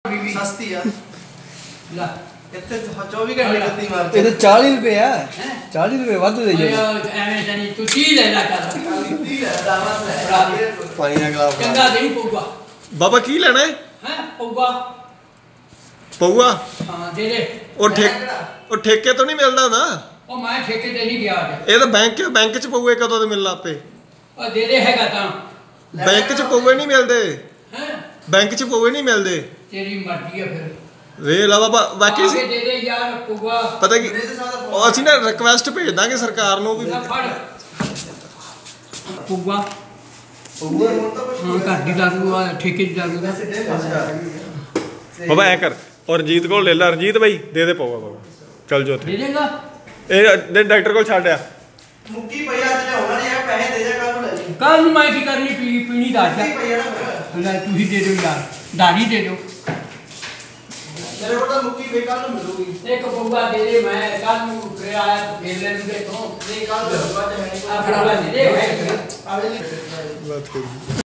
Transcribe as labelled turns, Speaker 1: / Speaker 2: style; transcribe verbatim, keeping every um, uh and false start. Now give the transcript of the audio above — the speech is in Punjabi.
Speaker 1: सस्ती है ला इतने चौबीस घंटे गत्ती मार
Speaker 2: ये तो चालीस रुपए है चालीस रुपए वाद दे जे
Speaker 3: एवें जानी तू ती ले ला कर
Speaker 1: ती ले दावत है
Speaker 2: पानी ना गलास
Speaker 3: चंगा नहीं पौगा
Speaker 4: बाबा की लेना है
Speaker 3: हैं पौगा
Speaker 4: पौआ
Speaker 3: हां दे दे
Speaker 4: और ठेक और ठेके तो नहीं मिलदा ना
Speaker 3: ओ मैं ठेके ते नहीं गया
Speaker 4: ये तो बैंक बैंक च पौए कदों दे मिलना आपे
Speaker 3: ओ दे दे हैगा ता
Speaker 4: बैंक च पौए नहीं मिलदे
Speaker 3: हैं बैंक
Speaker 4: च पौए नहीं मिलदे
Speaker 3: तेरी मर्जी है फिर
Speaker 4: वे ला बाबा बाकी
Speaker 3: आगे दे दे यार पौगा
Speaker 4: पता की ਅਸੀਂ ਨਾ ਰਿਕਵੈਸਟ ਭੇਜ ਦਾਂਗੇ ਸਰਕਾਰ ਨੂੰ ਵੀ
Speaker 3: ਪੌਗਾ ਹਾਂ ਘਰ ਦੀ ਲਾਗੂ ਆ ਠੇਕੇ ਦੀ ਲਾਗੂ
Speaker 4: ਬਾਬਾ ਐ ਕਰ ਔਰ ਰਣਜੀਤ ਕੋਲ ਲੈ ਲੈ ਰਣਜੀਤ ਭਾਈ ਦੇ ਦੇ ਪਊਗਾ ਬਾਬਾ ਚੱਲ ਜੋ ਉੱਥੇ
Speaker 3: ਦੇ ਦੇਗਾ
Speaker 4: ਇਹ ਡਾਕਟਰ ਕੋਲ ਛੱਡ ਆ
Speaker 1: ਮੁੱਕੀ ਪਈ ਅੱਜ ਲੈ ਹੋਣਾ ਨਹੀਂ ਹੈ ਪੈਸੇ ਦੇ ਜਾ ਕੱਲ ਨੂੰ ਲੈ ਜੀ
Speaker 3: ਕੱਲ ਨੂੰ ਮੈਂ ਕੀ ਕਰਨੀ ਪੀ ਪੀਣੀ ਦਾ ਜਾ
Speaker 1: ਪਈ ਨਾ
Speaker 3: ਲੈ ਤੁਸੀਂ ਦੇ ਦਿਓ ਯਾਰ ਦਾੜੀ ਦੇ ਦਿਓ
Speaker 1: ਮੇਰੇ ਕੋਲ ਤਾਂ ਮੁੱਕੀ ਪਈ ਕੱਲ ਨੂੰ ਮਿਲੂਗੀ
Speaker 3: ਇੱਕ ਪੌਗਾ ਦੇ ਦੇ ਮੈਂ ਕੱਲ ਨੂੰ ਫਿਰ ਆਇਆ ਫੇਰ ਲੈ ਲੂਗੇ ਤੋਂ
Speaker 1: ਨਹੀਂ ਕੱਲ ਨੂੰ ਬਾਅਦ ਹੈ
Speaker 3: ਆ ਫਿਰ ਦੇ ਦੇ
Speaker 1: ਆਵੇ ਨਹੀਂ